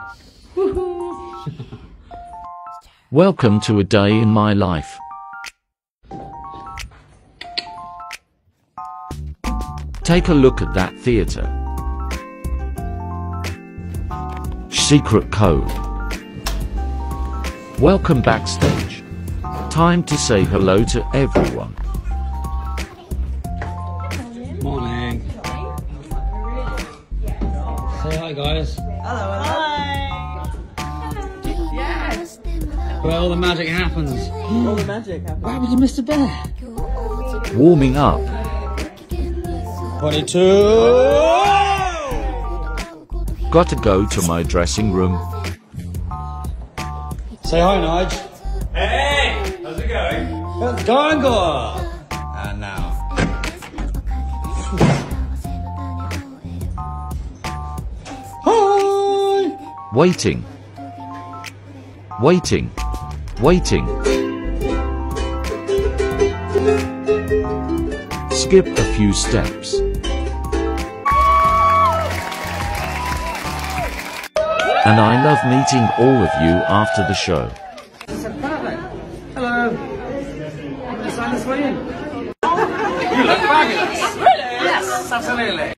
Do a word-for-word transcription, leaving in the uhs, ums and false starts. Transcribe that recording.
Welcome to a day in my life. Take a look at that theater. Secret code. Welcome backstage. Time to say hello to everyone. Morning. Say hi, guys. Hello, hello. Hi. Yes. Where all the magic happens. All the magic happens. What happened to Mister Bear? Warming up. twenty-two. Got to go to my dressing room. Say hi, Nige. Hey! How's it going? It's going good. And now. Hi! Waiting. Waiting. Waiting. Skip a few steps. And I love meeting all of you after the show. Hello. I'm going to sign this way in. You look fabulous. Really? Yes, absolutely.